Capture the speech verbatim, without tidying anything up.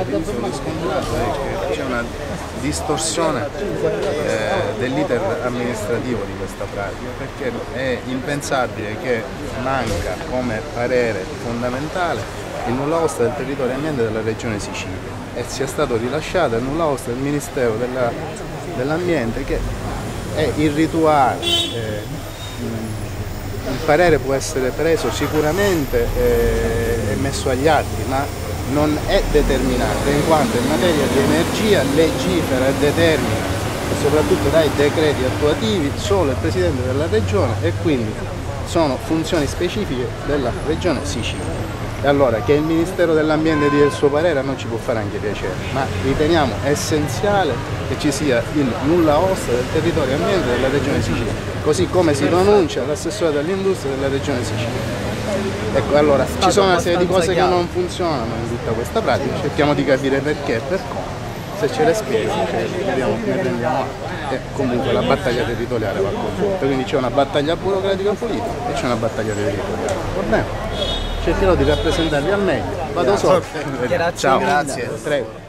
risultato riscontrato è che c'è una distorsione eh, dell'iter amministrativo di questa pratica, perché è impensabile che manca come parere fondamentale il nulla osta del territorio e ambiente della regione Sicilia e sia stato rilasciato il nulla osta del Ministero dell'Ambiente, che è irrituale. Eh, il parere può essere preso sicuramente eh, e messo agli atti, ma non è determinante, in quanto in materia di energia legifera e determina, e soprattutto dai decreti attuativi, solo il Presidente della Regione, e quindi sono funzioni specifiche della Regione Sicilia. E allora che il Ministero dell'Ambiente dia il suo parere a noi ci può fare anche piacere, ma riteniamo essenziale che ci sia il nulla osta del territorio e ambiente della Regione Sicilia, così come si pronuncia l'assessore dell'industria della Regione Sicilia. Ecco, allora ci sono una serie di cose che non funzionano in tutta questa pratica, cerchiamo di capire perché e per come. Se ce le spiega, ne prendiamo atto. E comunque la battaglia territoriale va condotta, quindi c'è una battaglia burocratica politica e c'è una battaglia territoriale. Va bene? Cercherò di rappresentarvi al meglio. Vado sopra. Ciao. Grazie. Prego.